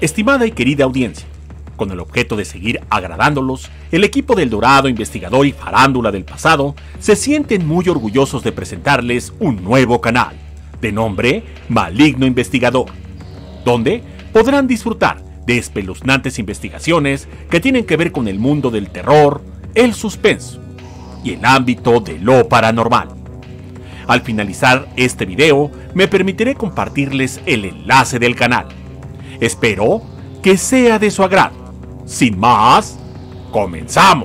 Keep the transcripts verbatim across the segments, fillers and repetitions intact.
Estimada y querida audiencia, con el objeto de seguir agradándolos, el equipo del Dorado Investigador y Farándula del pasado se sienten muy orgullosos de presentarles un nuevo canal, de nombre Maligno Investigador, donde podrán disfrutar de espeluznantes investigaciones que tienen que ver con el mundo del terror, el suspenso y el ámbito de lo paranormal. Al finalizar este video, me permitiré compartirles el enlace del canal. Espero que sea de su agrado. Sin más, comenzamos.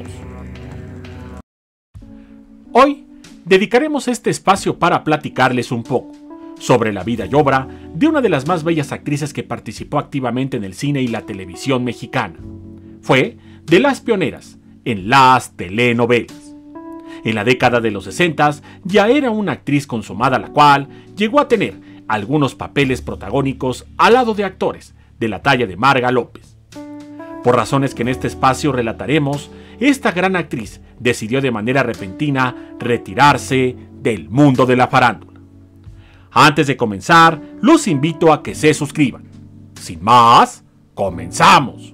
Hoy dedicaremos este espacio para platicarles un poco sobre la vida y obra de una de las más bellas actrices que participó activamente en el cine y la televisión mexicana. Fue de las pioneras en las telenovelas. En la década de los sesentas ya era una actriz consumada, la cual llegó a tener algunos papeles protagónicos al lado de actores de la talla de Marga López. Por razones que en este espacio relataremos, esta gran actriz decidió de manera repentina retirarse del mundo de la farándula. Antes de comenzar, los invito a que se suscriban. Sin más, comenzamos.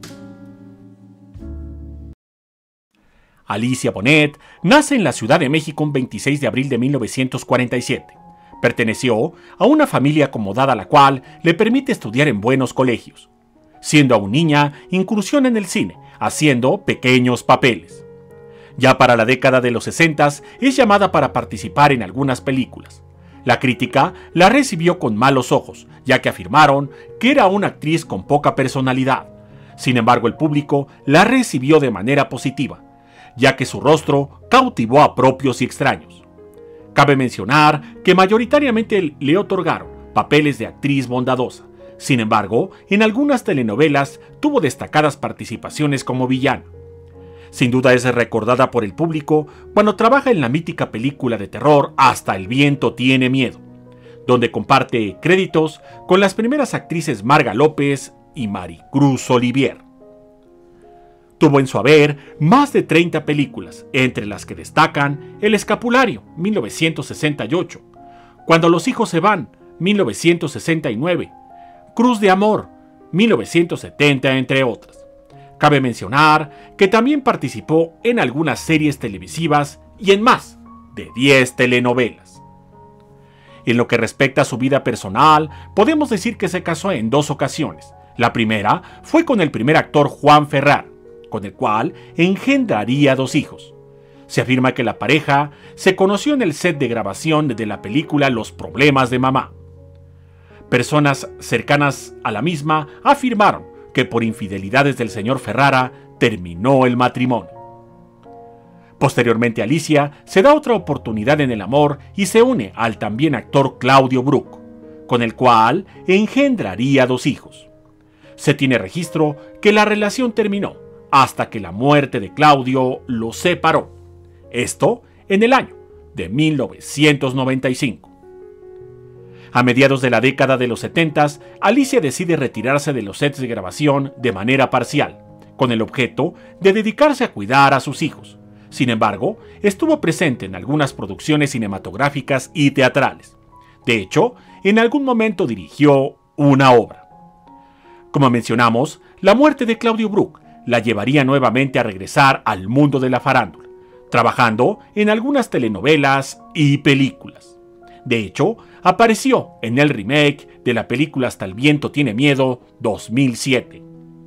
Alicia Bonet nace en la Ciudad de México un veintiséis de abril de mil novecientos cuarenta y siete. Perteneció a una familia acomodada, la cual le permite estudiar en buenos colegios. Siendo aún niña, incursiona en el cine, haciendo pequeños papeles. Ya para la década de los sesentas es llamada para participar en algunas películas. La crítica la recibió con malos ojos, ya que afirmaron que era una actriz con poca personalidad. Sin embargo, el público la recibió de manera positiva, ya que su rostro cautivó a propios y extraños. Cabe mencionar que mayoritariamente le otorgaron papeles de actriz bondadosa. Sin embargo, en algunas telenovelas tuvo destacadas participaciones como villana. Sin duda es recordada por el público cuando trabaja en la mítica película de terror Hasta el viento tiene miedo, donde comparte créditos con las primeras actrices Marga López y Maricruz Olivier. Tuvo en su haber más de treinta películas, entre las que destacan El Escapulario, mil novecientos sesenta y ocho, Cuando los hijos se van, mil novecientos sesenta y nueve, Cruz de Amor, mil novecientos setenta, entre otras. Cabe mencionar que también participó en algunas series televisivas y en más de diez telenovelas. En lo que respecta a su vida personal, podemos decir que se casó en dos ocasiones. La primera fue con el primer actor Juan Ferrar, con el cual engendraría dos hijos. Se afirma que la pareja se conoció en el set de grabación de la película Los problemas de mamá. Personas cercanas a la misma afirmaron que por infidelidades del señor Ferrara terminó el matrimonio. Posteriormente, Alicia se da otra oportunidad en el amor y se une al también actor Claudio Brook, con el cual engendraría dos hijos. Se tiene registro que la relación terminó hasta que la muerte de Claudio lo separó. Esto en el año de mil novecientos noventa y cinco. A mediados de la década de los setentas, Alicia decide retirarse de los sets de grabación de manera parcial, con el objeto de dedicarse a cuidar a sus hijos. Sin embargo, estuvo presente en algunas producciones cinematográficas y teatrales. De hecho, en algún momento dirigió una obra. Como mencionamos, la muerte de Claudio Brook la llevaría nuevamente a regresar al mundo de la farándula, trabajando en algunas telenovelas y películas. De hecho, apareció en el remake de la película Hasta el viento tiene miedo dos mil siete.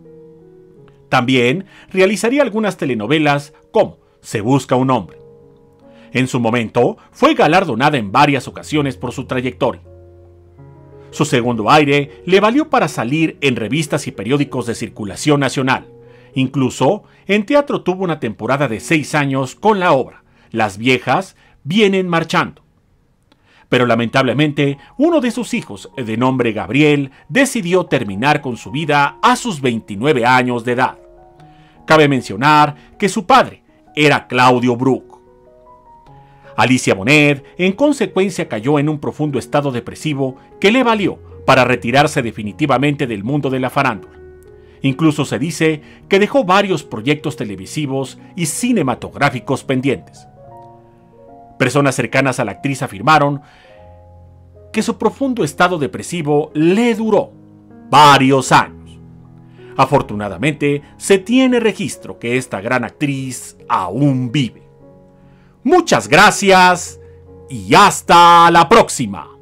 También realizaría algunas telenovelas como Se busca un hombre. En su momento, fue galardonada en varias ocasiones por su trayectoria. Su segundo aire le valió para salir en revistas y periódicos de circulación nacional. Incluso en teatro tuvo una temporada de seis años con la obra Las viejas vienen marchando. Pero lamentablemente, uno de sus hijos, de nombre Gabriel, decidió terminar con su vida a sus veintinueve años de edad. Cabe mencionar que su padre era Claudio Brook. Alicia Bonet, en consecuencia, cayó en un profundo estado depresivo que le valió para retirarse definitivamente del mundo de la farándula. Incluso se dice que dejó varios proyectos televisivos y cinematográficos pendientes. Personas cercanas a la actriz afirmaron que su profundo estado depresivo le duró varios años. Afortunadamente, se tiene registro que esta gran actriz aún vive. Muchas gracias y hasta la próxima.